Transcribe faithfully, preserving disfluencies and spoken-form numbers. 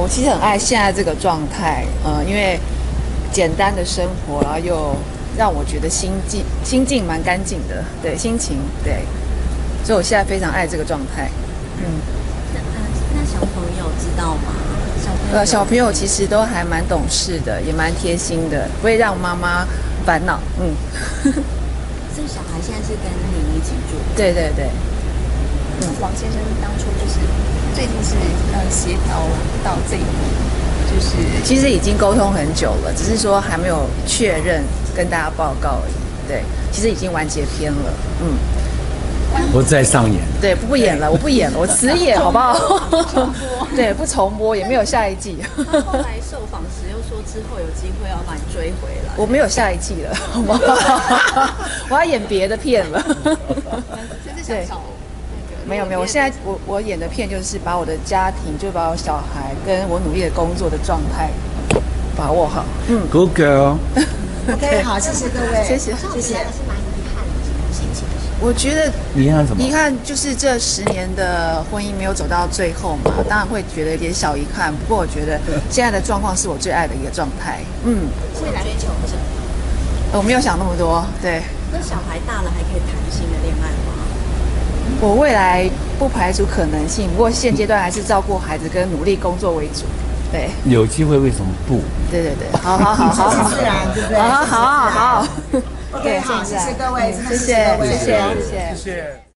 我其实很爱现在这个状态，呃，因为简单的生活，然后又让我觉得心境心境蛮干净的，对，心情对，所以我现在非常爱这个状态。嗯， 那呃，那小朋友知道吗？小朋友呃，小朋友其实都还蛮懂事的，也蛮贴心的，不会让妈妈烦恼。嗯， 所以小孩现在是跟你一起住？ 对对对。 嗯，王先生当初就是最近是呃协调到这一步，就是其实已经沟通很久了，只是说还没有确认跟大家报告而已。对，其实已经完结篇了。嗯， 不再上演。 对，不不演了，我不演了，我辞演，好不好？对，不重播，也没有下一季。 他后来受访时又说之后有机会要把你追回来。 我没有下一季了，好不好？我要演别的片了。 对。 没有没有，我现在我我演的片就是把我的家庭，就把我小孩跟我努力的工作的状态把握好。嗯 ，Good girl。 OK， 好，谢谢各位， 谢谢谢谢。 是蛮遗憾的心情。 我觉得遗憾什么？ 遗憾就是这十年的婚姻没有走到最后嘛，当然会觉得有点小遗憾。不过我觉得现在的状况是我最爱的一个状态。嗯， 未来追求者， 我没有想那么多。对。 那小孩大了还可以谈新的恋爱吗？ 我未来不排除可能性，不过现阶段还是照顾孩子跟努力工作为主。对， 有机会为什么不？ 对对对，好好好好好， 自然对不对？ 好好好好好。 OK，好，谢谢各位， 谢谢谢谢谢谢。